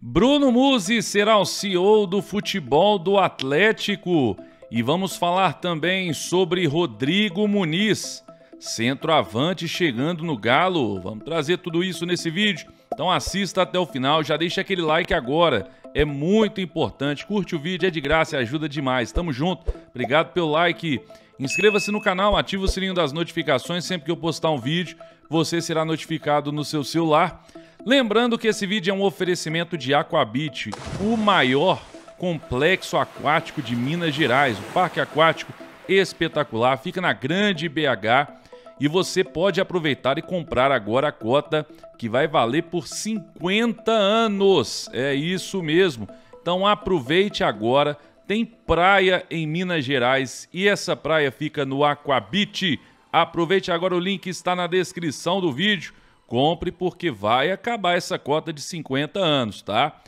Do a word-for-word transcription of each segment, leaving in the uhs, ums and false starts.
Bruno Musi será o C E O do futebol do Atlético. E vamos falar também sobre Rodrigo Muniz, centroavante chegando no Galo. Vamos trazer tudo isso nesse vídeo. Então assista até o final, já deixa aquele like agora. É muito importante. Curte o vídeo, é de graça e ajuda demais. Tamo junto. Obrigado pelo like. Inscreva-se no canal, ative o sininho das notificações. Sempre que eu postar um vídeo, você será notificado no seu celular. Lembrando que esse vídeo é um oferecimento de Aquabit, o maior complexo aquático de Minas Gerais. O parque aquático espetacular, fica na Grande B H e você pode aproveitar e comprar agora a cota que vai valer por cinquenta anos. É isso mesmo. Então aproveite agora. Tem praia em Minas Gerais e essa praia fica no Aquabit. Aproveite agora, o link está na descrição do vídeo. Compre porque vai acabar essa cota de cinquenta anos, tá?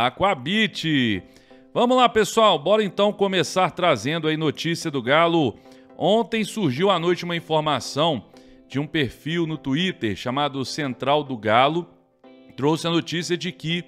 Aquabit. Vamos lá, pessoal. Bora então começar trazendo aí notícia do Galo. Ontem surgiu à noite uma informação de um perfil no Twitter chamado Central do Galo. Trouxe a notícia de que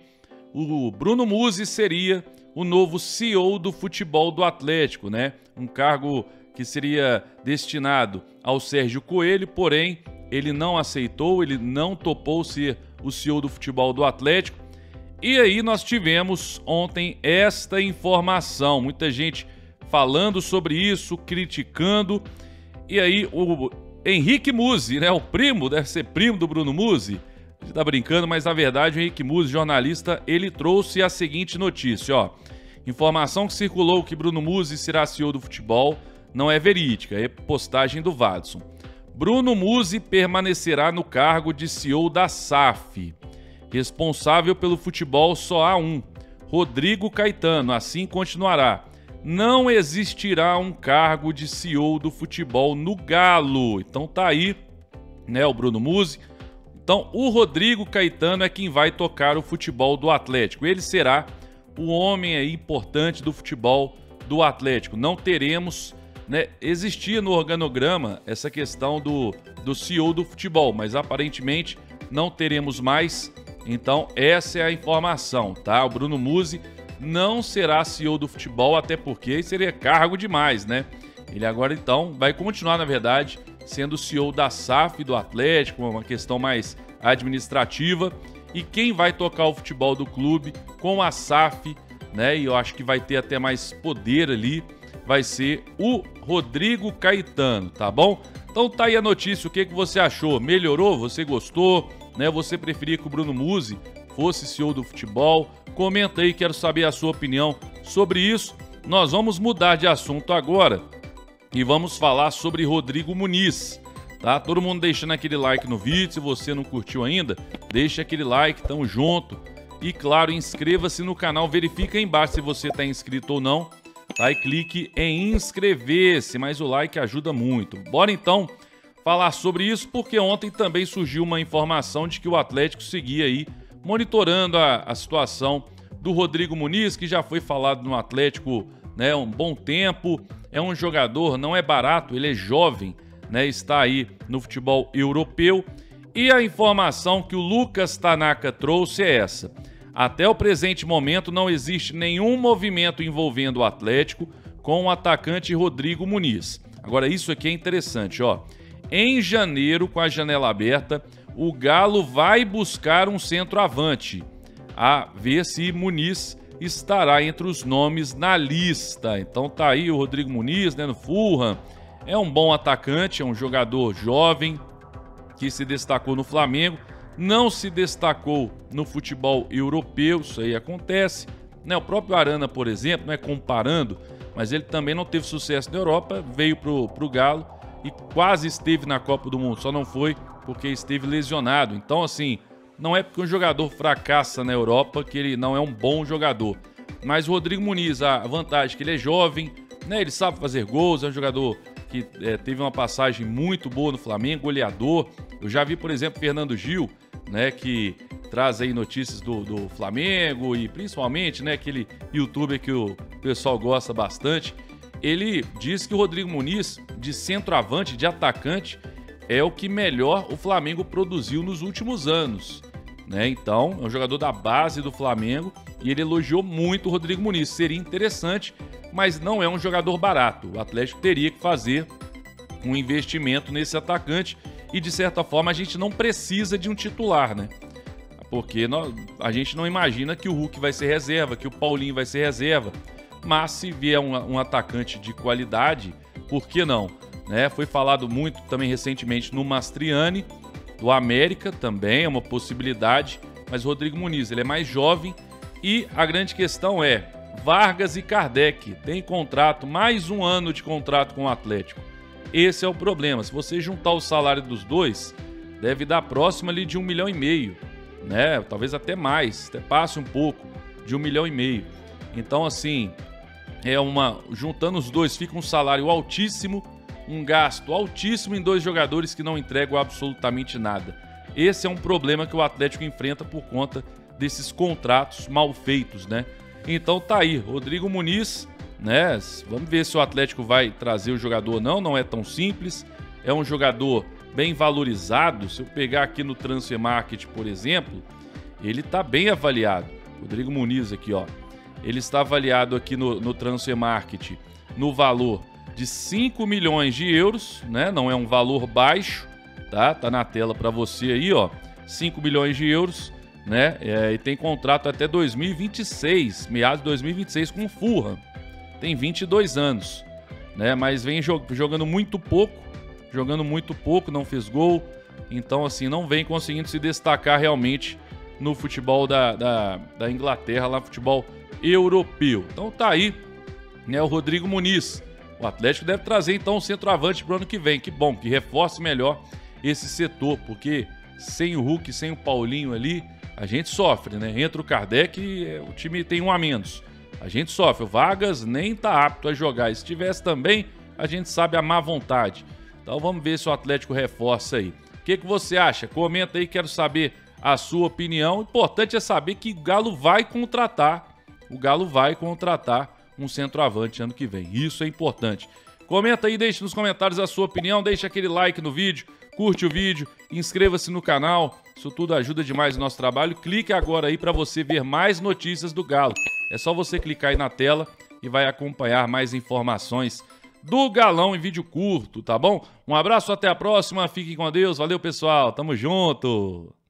o Bruno Musi seria o novo C E O do futebol do Atlético, né? Um cargo que seria destinado ao Sérgio Coelho, porém ele não aceitou, ele não topou ser o C E O do futebol do Atlético. E aí nós tivemos ontem esta informação, muita gente falando sobre isso, criticando. E aí o Henrique Musi, né, o primo, deve ser primo do Bruno Musi, a gente tá brincando, mas na verdade o Henrique Musi, jornalista, ele trouxe a seguinte notícia, ó. Informação que circulou que Bruno Musi será C E O do futebol não é verídica, é postagem do Vadson. Bruno Musi permanecerá no cargo de C E O da S A F. Responsável pelo futebol só há um, Rodrigo Caetano, assim continuará. Não existirá um cargo de C E O do futebol no Galo. Então tá aí, né, o Bruno Musi. Então o Rodrigo Caetano é quem vai tocar o futebol do Atlético. Ele será o homem aí importante do futebol do Atlético. Não teremos... Né, existia no organograma essa questão do, do C E O do futebol, mas aparentemente não teremos mais. Então essa é a informação, tá? O Bruno Musi não será C E O do futebol, até porque seria cargo demais, né? Ele agora então vai continuar, na verdade, sendo C E O da S A F do Atlético, uma questão mais administrativa. E quem vai tocar o futebol do clube com a S A F, né? E eu acho que vai ter até mais poder ali, vai ser o Rodrigo Caetano, tá bom? Então tá aí a notícia, o que, que você achou? Melhorou? Você gostou? Né? Você preferia que o Bruno Musi fosse C E O do futebol? Comenta aí, quero saber a sua opinião sobre isso. Nós vamos mudar de assunto agora e vamos falar sobre Rodrigo Muniz, tá? Todo mundo deixando aquele like no vídeo, se você não curtiu ainda, deixa aquele like, tamo junto. E claro, inscreva-se no canal, verifica aí embaixo se você tá inscrito ou não. Tá, e clique em inscrever-se, mas o like ajuda muito. Bora então falar sobre isso, porque ontem também surgiu uma informação de que o Atlético seguia aí monitorando a, a situação do Rodrigo Muniz, que já foi falado no Atlético, né, há um bom tempo. É um jogador, não é barato, ele é jovem, né, está aí no futebol europeu. E a informação que o Lucas Tanaka trouxe é essa. Até o presente momento não existe nenhum movimento envolvendo o Atlético com o atacante Rodrigo Muniz. Agora isso aqui é interessante, ó. Em janeiro, com a janela aberta, o Galo vai buscar um centroavante, a ver se Muniz estará entre os nomes na lista. Então tá aí o Rodrigo Muniz, né, no Fulham. É um bom atacante, é um jogador jovem que se destacou no Flamengo. Não se destacou no futebol europeu, isso aí acontece, né? O próprio Arana, por exemplo, né, comparando, mas ele também não teve sucesso na Europa, veio pro, pro Galo e quase esteve na Copa do Mundo, só não foi porque esteve lesionado. Então, assim, não é porque um jogador fracassa na Europa que ele não é um bom jogador. Mas o Rodrigo Muniz, a vantagem é que ele é jovem, né? Ele sabe fazer gols, é um jogador que é, teve uma passagem muito boa no Flamengo, goleador. Eu já vi, por exemplo, Fernando Gil, né, que traz aí notícias do, do Flamengo e principalmente, né, aquele youtuber que o pessoal gosta bastante. Ele diz que o Rodrigo Muniz, de centroavante, de atacante, é o que melhor o Flamengo produziu nos últimos anos. né? Então, é um jogador da base do Flamengo e ele elogiou muito o Rodrigo Muniz. Seria interessante, mas não é um jogador barato. O Atlético teria que fazer um investimento nesse atacante e, de certa forma, a gente não precisa de um titular, né? Porque nós, a gente não imagina que o Hulk vai ser reserva, que o Paulinho vai ser reserva. Mas se vier um, um atacante de qualidade, por que não? Né? Foi falado muito também recentemente no Mastriani, do América, também é uma possibilidade. Mas o Rodrigo Muniz, ele é mais jovem e a grande questão é Vargas e Kardec têm contrato, mais um ano de contrato com o Atlético. Esse é o problema. Se você juntar o salário dos dois, deve dar próximo ali de um milhão e meio, né? Talvez até mais, até passe um pouco de um milhão e meio. Então, assim, é uma juntando os dois fica um salário altíssimo, um gasto altíssimo em dois jogadores que não entregam absolutamente nada. Esse é um problema que o Atlético enfrenta por conta desses contratos mal feitos, né? Então tá aí, Rodrigo Muniz, né? Vamos ver se o Atlético vai trazer o jogador ou não, não é tão simples. É um jogador bem valorizado. Se eu pegar aqui no Transfer Market, por exemplo, ele tá bem avaliado. Rodrigo Muniz aqui, ó. Ele está avaliado aqui no, no Transfer Market no valor de cinco milhões de euros, né? Não é um valor baixo, tá? Tá na tela para você aí, ó. cinco milhões de euros, né? É, e tem contrato até dois mil e vinte e seis, meados de dois mil e vinte e seis com o Fulham. Tem vinte e dois anos, né? Mas vem jogando muito pouco, jogando muito pouco, não fez gol. Então, assim, não vem conseguindo se destacar realmente no futebol da, da, da Inglaterra, lá futebol europeu. Então tá aí, né, o Rodrigo Muniz. O Atlético deve trazer então um centroavante pro ano que vem. Que bom, que reforce melhor esse setor, porque sem o Hulk, sem o Paulinho ali, a gente sofre, né? Entra o Kardec e o time tem um a menos. A gente sofre. O Vargas nem tá apto a jogar. E se tivesse também, a gente sabe a má vontade. Então vamos ver se o Atlético reforça aí. O que, que você acha? Comenta aí, quero saber a sua opinião. O importante é saber que o Galo vai contratar. O Galo vai contratar um centroavante ano que vem. Isso é importante. Comenta aí, deixe nos comentários a sua opinião, deixe aquele like no vídeo, curte o vídeo, inscreva-se no canal. Isso tudo ajuda demais o nosso trabalho. Clique agora aí para você ver mais notícias do Galo. É só você clicar aí na tela e vai acompanhar mais informações do Galão em vídeo curto, tá bom? Um abraço, até a próxima, fiquem com Deus, valeu pessoal, tamo junto!